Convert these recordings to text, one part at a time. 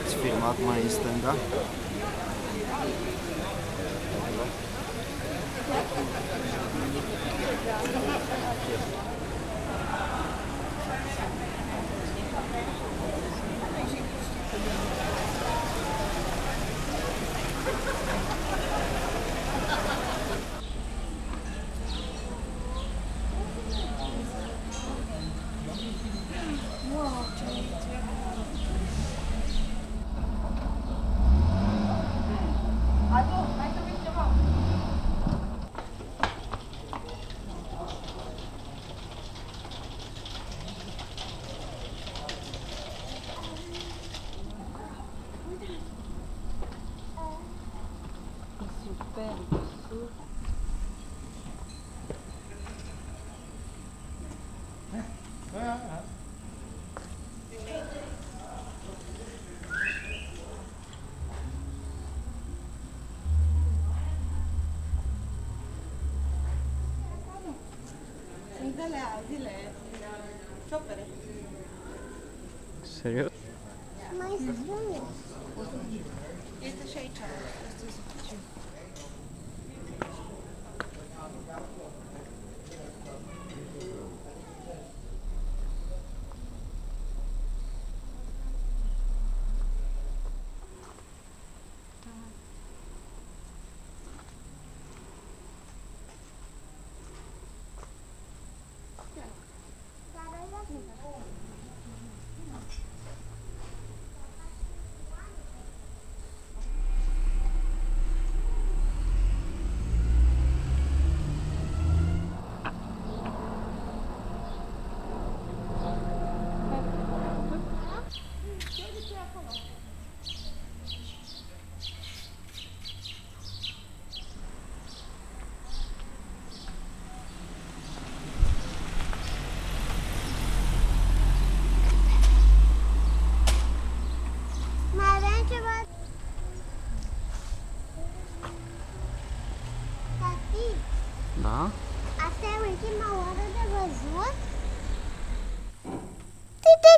ați filmat mai în stânga? Serios? Mai strâns. Este și aici. Este suficient. Da? Asta e ultima oară de văzut? Tic-tic!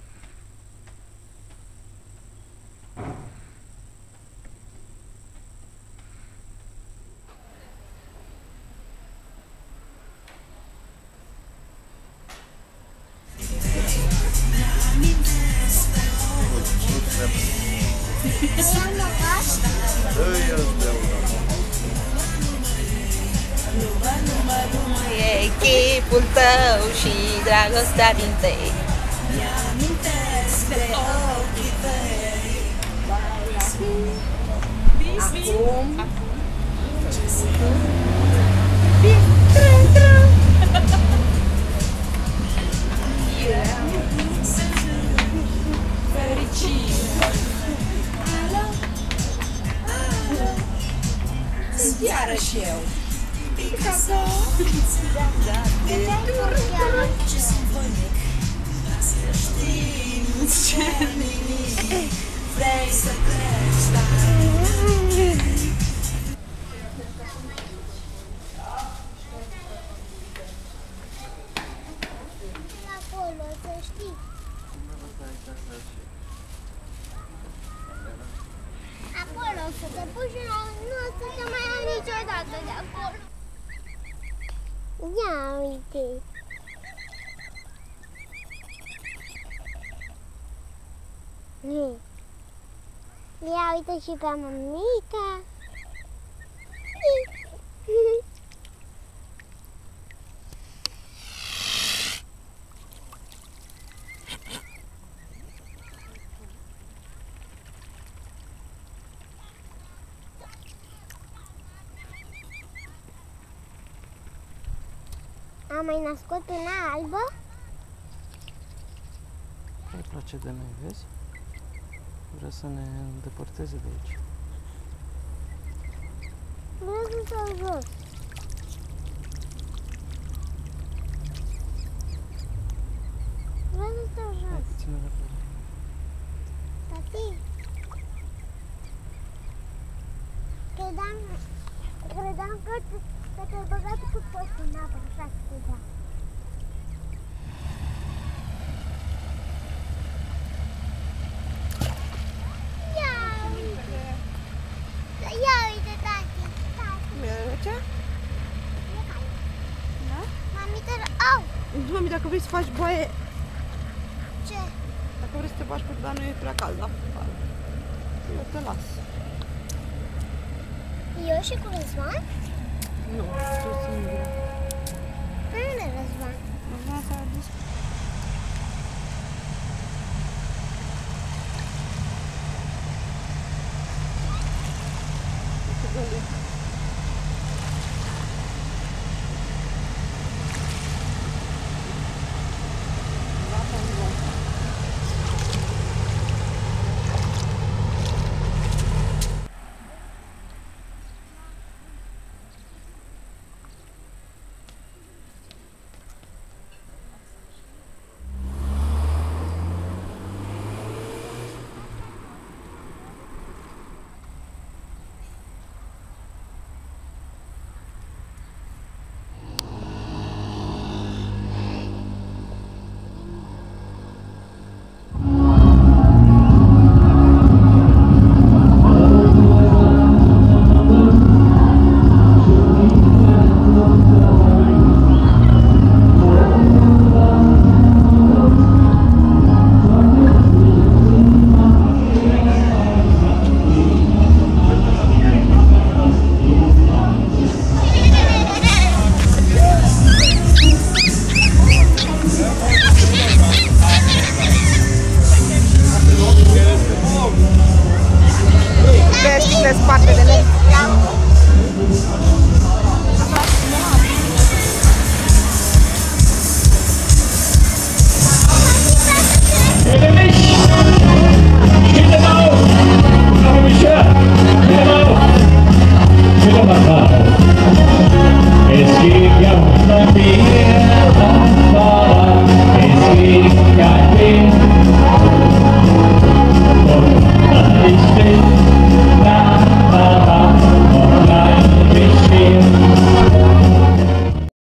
E chipul tău și dragostea din tăi. Acum. Iarăși eu. Vrei să pleci, Acolo, să știi. Acolo, să te pui și nu o să te mai ia niciodată de acolo. Ia uite. Ia uite și pe mămica. A mai născut una albă? Îi place de noi, vezi? Vrea să ne îndepărteze de aici. Vreau să stau jos. Vreau să stau jos. Hai puțin răbdare. Tati. Credeam că te-ai băgat cu totul în apă, așa credeam. Mami, dacă vrei să faci baie, Ce? dacă vrei să te faci, dar nu e prea cald afară. Eu te las. Eu și cu Răzvan? Nu, tu singură. Pe unde Răzvan?